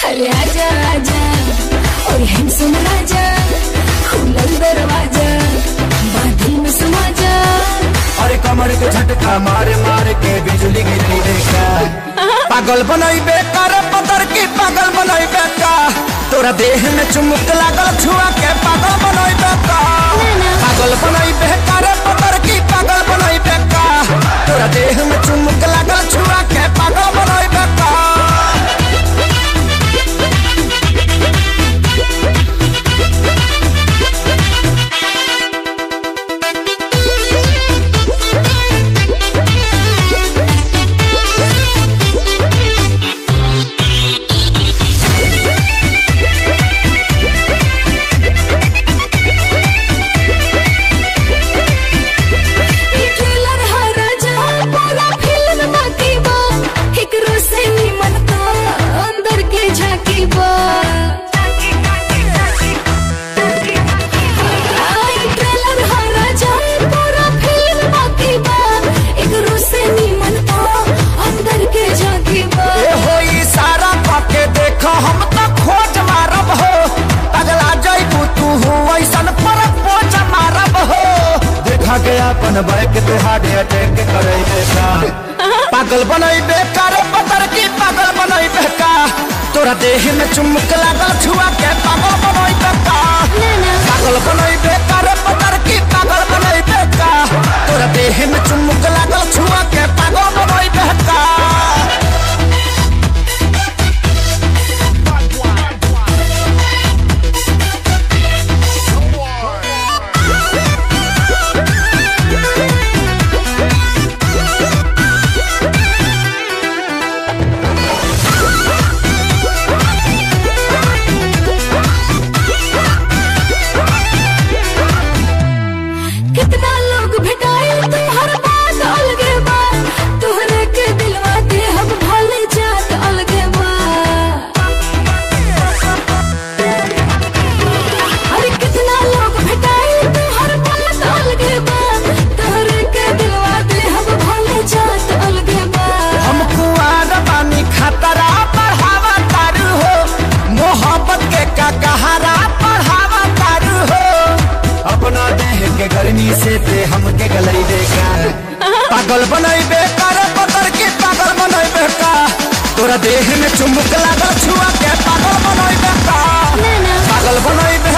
अरे आजा आजा और हैंडसम राजा, खुलल दरवाजा, बादल में समा जा। अरे कमर के झटका मारे मारे के बिजली गिरी देखा, पागल बनाई बेकार पतर की पागल बनाई बेका, तोरा देह में चुमुक लागल छुआ के पागल बनाई बेका, पागल बनाई बेकार पतर की पागल बनाई बेका, तोरा देह में चुमुक लागल छुआ के पागल बनाई बेका। अपन बैक ते हार्ट अटैक करे बेका, पागल बनाई बेकार पतर की पागल बनाई बेका, तोरा देह में चुमुक लागल छुआ के पागल बनाई बेका, पागल बनाई बेकार पतर की पागल बनाई बेका, तोरा देह में चुमुक लागल छुआ के पागल बनाई बेका। गर्मी से ते हमके गलई देखा, पागल बनाई बेकार पतर के पागल बनाई बेका, तोरा देह में चुमुक लागल छुआ के पागल बनाई बेका, पागल बनाई